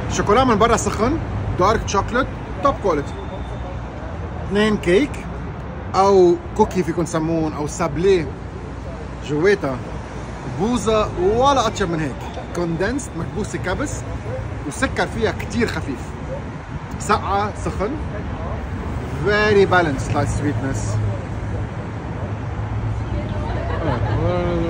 شوكولا من برا سخن، دارك شوكليت توب كواليتي. 2 كيك او كوكي فيكم تسمون او سابليه، جواتها بوظه ولا اطيب من هيك، كوندنس مكبوسه كبس وسكر فيها كتير خفيف، سقعه سخن، very balanced like sweetness.